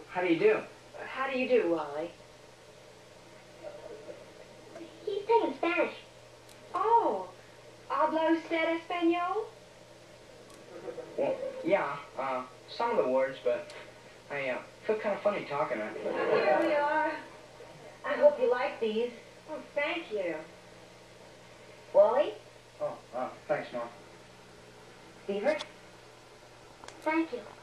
How do you do? How do you do, Wally? He's taking Spanish. Oh, ¿habla usted español? Well, yeah, some of the words, but I feel kind of funny talking it. Here we are. I hope you like these. Oh, thank you. Wally? Oh, thanks, Mom. Beaver? Thank you.